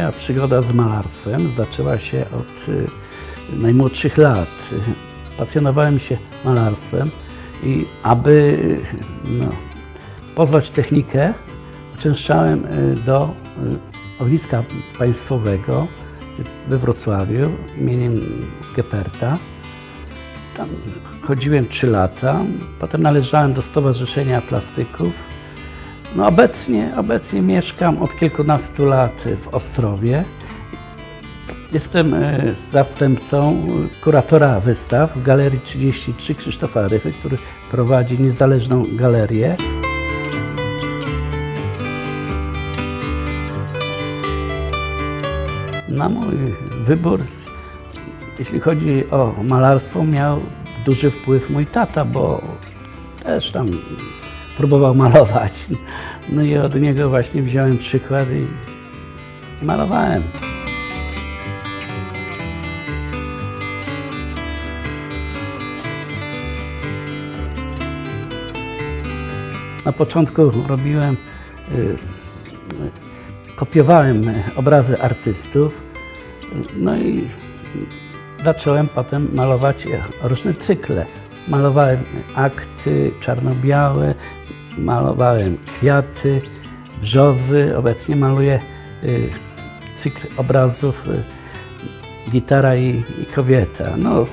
Moja przygoda z malarstwem zaczęła się od najmłodszych lat. Pasjonowałem się malarstwem i aby poznać technikę, uczęszczałem do ogniska państwowego we Wrocławiu imieniem Geperta. Tam chodziłem 3 lata, potem należałem do Stowarzyszenia Plastyków. Obecnie mieszkam od kilkunastu lat w Ostrowie. Jestem zastępcą kuratora wystaw w Galerii 33 Krzysztofa Ryfy, który prowadzi niezależną galerię. Na mój wybór, jeśli chodzi o malarstwo, miał duży wpływ mój tata, bo też tam próbował malować. No i od niego właśnie wziąłem przykład i malowałem. Na początku kopiowałem obrazy artystów, no i zacząłem potem malować różne cykle. Malowałem akty czarno-białe, malowałem kwiaty, brzozy. Obecnie maluję cykl obrazów Gitara i kobieta.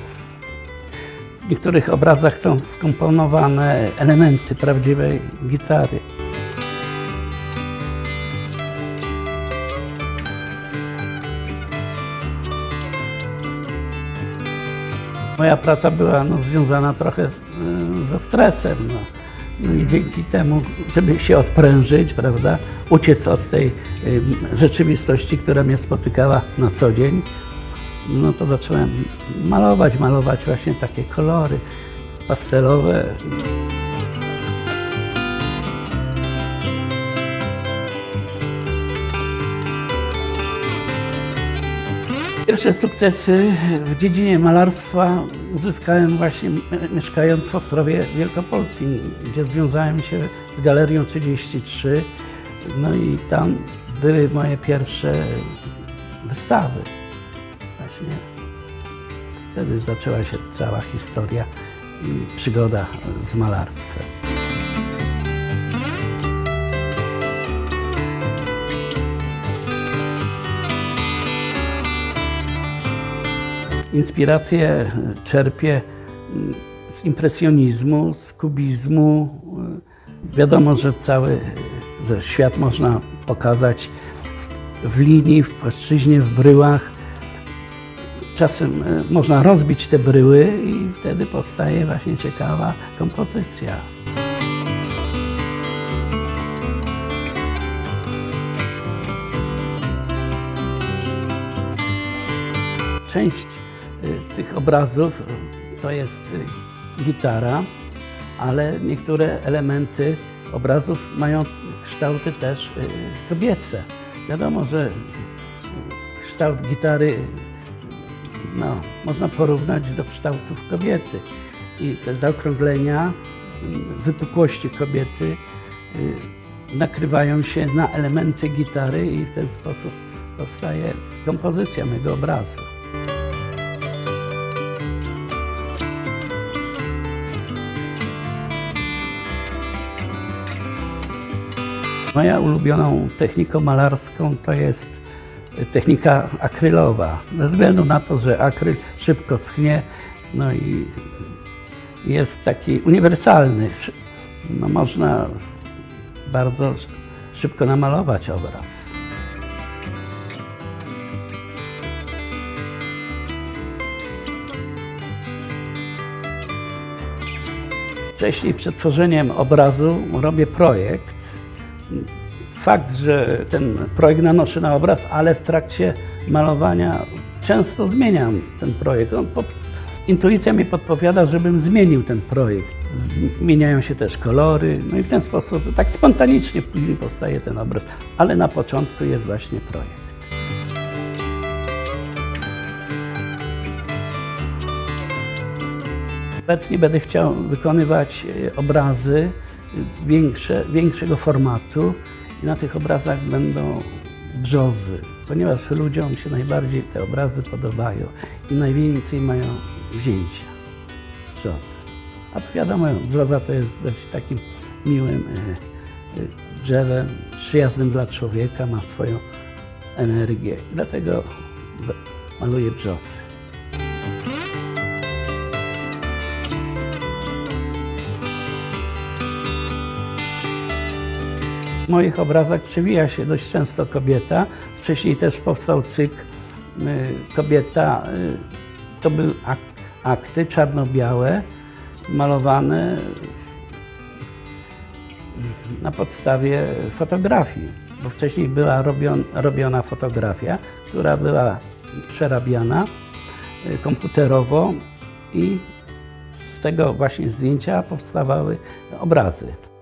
W niektórych obrazach są wkomponowane elementy prawdziwej gitary. Moja praca była związana trochę ze stresem. I dzięki temu, żeby się odprężyć, prawda, uciec od tej rzeczywistości, która mnie spotykała na co dzień, to zacząłem malować właśnie takie kolory pastelowe. Pierwsze sukcesy w dziedzinie malarstwa uzyskałem właśnie mieszkając w Ostrowie Wielkopolskim, gdzie związałem się z Galerią 33. I tam były moje pierwsze wystawy. Właśnie wtedy zaczęła się cała historia i przygoda z malarstwem. Inspirację czerpię z impresjonizmu, z kubizmu. Wiadomo, że że świat można pokazać w linii, w płaszczyźnie, w bryłach. Czasem można rozbić te bryły i wtedy powstaje właśnie ciekawa kompozycja. Część tych obrazów to jest gitara, ale niektóre elementy obrazów mają kształty też kobiece. Wiadomo, że kształt gitary można porównać do kształtów kobiety i te zaokrąglenia, wypukłości kobiety nakrywają się na elementy gitary i w ten sposób powstaje kompozycja mego obrazu. Moja ulubioną techniką malarską to jest technika akrylowa. Ze względu na to, że akryl szybko schnie, i jest taki uniwersalny. Można bardzo szybko namalować obraz. Wcześniej przed tworzeniem obrazu robię projekt. Fakt, że ten projekt nanoszę na obraz, ale w trakcie malowania często zmieniam ten projekt. Intuicja mi podpowiada, żebym zmienił ten projekt. Zmieniają się też kolory, i w ten sposób, tak spontanicznie później powstaje ten obraz, ale na początku jest właśnie projekt. Obecnie będę chciał wykonywać obrazy większego formatu i na tych obrazach będą brzozy, ponieważ ludziom się najbardziej te obrazy podobają i najwięcej mają wzięcia brzozy. A wiadomo, brzoza to jest dość takim miłym drzewem, przyjaznym dla człowieka, ma swoją energię. Dlatego maluję brzozy. W moich obrazach przewija się dość często kobieta. Wcześniej też powstał cykl Kobieta. To były akty czarno-białe, malowane na podstawie fotografii, bo wcześniej była robiona fotografia, która była przerabiana komputerowo i z tego właśnie zdjęcia powstawały obrazy.